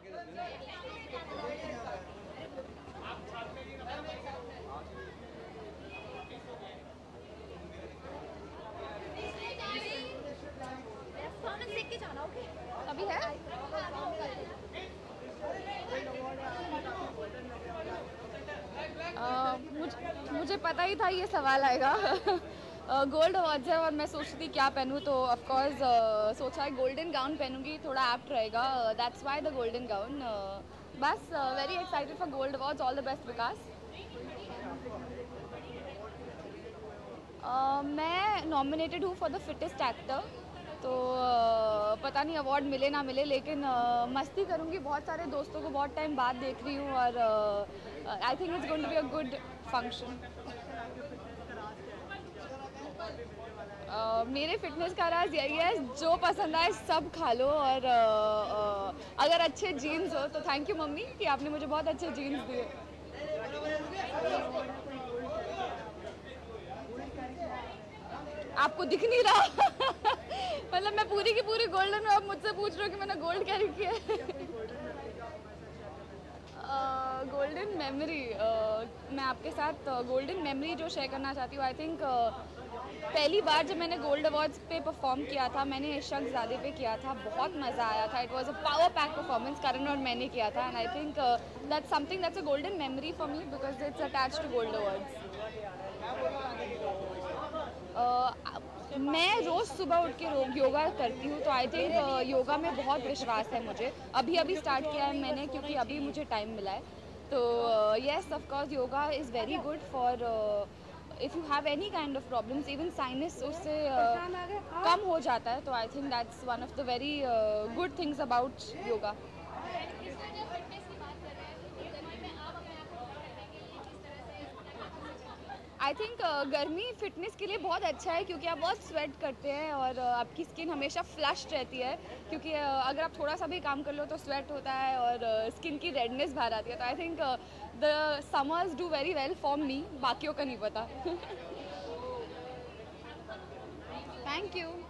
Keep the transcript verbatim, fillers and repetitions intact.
देख के जाना। ओके अभी है। आ, मुझ, मुझे पता ही था ये सवाल आएगा। गोल्ड अवार्ड्स है और मैं सोचती क्या पहनूँ, तो ऑफ कोर्स सोचा है गोल्डन गाउन पहनूंगी, थोड़ा एप्ट रहेगा। That's why the golden gown. बस very excited for gold awards. All the best Vikas. Uh, मैं नॉमिनेटेड हूँ फॉर द फिटेस्ट एक्टर, तो uh, पता नहीं अवार्ड मिले ना मिले, लेकिन uh, मस्ती करूँगी। बहुत सारे दोस्तों को बहुत टाइम बाद देख रही हूँ और I think it's going to be a good function. मेरे फिटनेस का राज यही है, जो पसंद आए सब खा लो, और uh, uh, अगर अच्छे जीन्स हो तो थैंक यू मम्मी कि आपने मुझे बहुत अच्छे जीन्स दिए। आपको दिख नहीं रहा। मतलब मैं पूरी की पूरी गोल्डन में, आप मुझसे पूछ रहे हो कि मैंने गोल्ड कैरी किया है। गोल्डन मेमोरी, मैं आपके साथ गोल्डन मेमोरी जो शेयर करना चाहती हूँ। आई थिंक पहली बार जब मैंने गोल्ड अवार्ड्स पे परफॉर्म किया था, मैंने शख्ज़ादे पे किया था, बहुत मज़ा आया था। It was a power pack performance, Karan और मैंने किया था, and I think that's something that's a golden memory for me because it's attached to gold awards. Uh, मैं रोज़ सुबह उठ के योगा करती हूँ, तो आई थिंक uh, योगा में बहुत विश्वास है मुझे। अभी अभी स्टार्ट किया है मैंने, क्योंकि अभी मुझे टाइम मिला है। तो yes of course yoga is very good for if you have any kind of problems, even sinus उससे uh, कम हो जाता है। तो I think that's one of the very good things about yoga. I think uh, गर्मी fitness के लिए बहुत अच्छा है, क्योंकि आप बहुत स्वेट करते हैं और uh, आपकी स्किन हमेशा फ्लश्ड रहती है, क्योंकि uh, अगर आप थोड़ा सा भी काम कर लो तो स्वेट होता है और स्किन uh, की रेडनेस बाहर आती है। तो I think the summers do very well for me, बाकियों का नहीं पता। Thank you.